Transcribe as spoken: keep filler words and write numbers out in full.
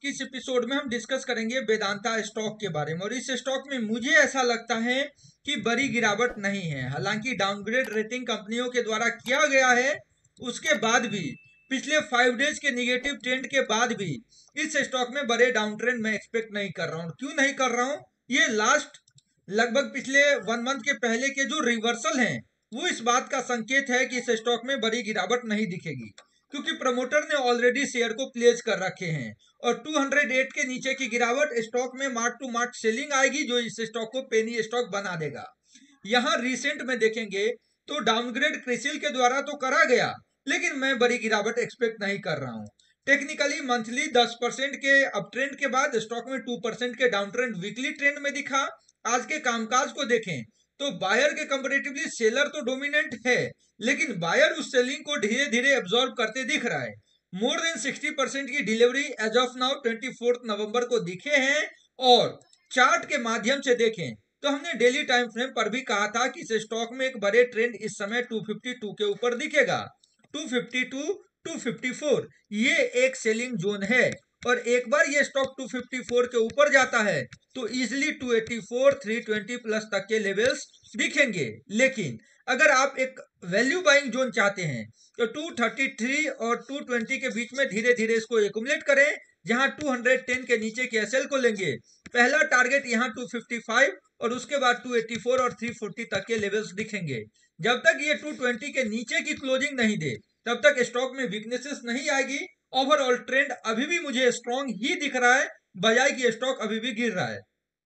की इस एपिसोड में हम डिस्कस करेंगे वेदांता स्टॉक के बारे में। और इस स्टॉक में मुझे ऐसा लगता है कि बड़ी गिरावट नहीं है। हालांकि डाउनग्रेड रेटिंग कंपनियों के द्वारा किया गया है, उसके बाद भी पिछले फाइव डेज के निगेटिव ट्रेंड के बाद भी इस स्टॉक में बड़े डाउन ट्रेंड मैं एक्सपेक्ट नहीं कर रहा हूँ। क्यों नहीं कर रहा हूँ? ये लास्ट लगभग पिछले वन मंथ के पहले के जो रिवर्सल हैं वो इस बात का संकेत है कि इस स्टॉक में बड़ी गिरावट नहीं दिखेगी, क्योंकि प्रमोटर ने ऑलरेडी शेयर को प्लेस कर रखे हैं। और दो सौ आठ के नीचे की गिरावट स्टॉक में मार्क टू मार्क सेलिंग आएगी, जो इस स्टॉक को पेनी स्टॉक बना देगा। यहां रिसेंट में देखेंगे तो डाउनग्रेड क्रिसिल के द्वारा तो करा गया, लेकिन मैं बड़ी गिरावट एक्सपेक्ट नहीं कर रहा हूं। टेक्निकली मंथली दस परसेंट के अप ट्रेंड के बाद स्टॉक में टू परसेंट के डाउन ट्रेंड वीकली ट्रेंड में दिखा। आज के कामकाज को देखें तो बायर के कंपैरेटिवली सेलर तो डोमिनेंट है, लेकिन बायर उस सेलिंग को धीरे धीरे एब्जॉर्ब करते दिख रहा है। मोर देन सिक्सटी परसेंट की delivery as of now twenty fourth November को दिखे हैं। और चार्ट के माध्यम से देखें तो हमने डेली टाइम फ्रेम पर भी कहा था कि इस स्टॉक में एक बड़े ट्रेंड इस समय टू फिफ्टी टू के ऊपर दिखेगा। Two fifty two, two fifty four ये एक सेलिंग जोन है, और एक बार ये स्टॉक टू फिफ्टी फोर के ऊपर जाता है तो easily two eighty four, three twenty plus तक के लेवल्स दिखेंगे। लेकिन अगर आप एक वैल्यू बाइंग जोन चाहते हैं तो टू थर्टी थ्री और टू ट्वेंटी के बीच में धीरे धीरे इसको एक्युमुलेट करें, जहां टू टेन के नीचे के एसएल को लेंगे। पहला टारगेट यहां टू फिफ्टी फाइव और उसके बाद टू एटी फोर और थ्री फोर्टी तक के लेवल्स दिखेंगे। जब तक ये टू ट्वेंटी के नीचे की क्लोजिंग नहीं दे तब तक स्टॉक में वीकनेसेस नहीं आएगी। ओवरऑल ट्रेंड अभी भी मुझे स्ट्रॉन्ग ही दिख रहा है, बजाय कि स्टॉक अभी भी गिर रहा है।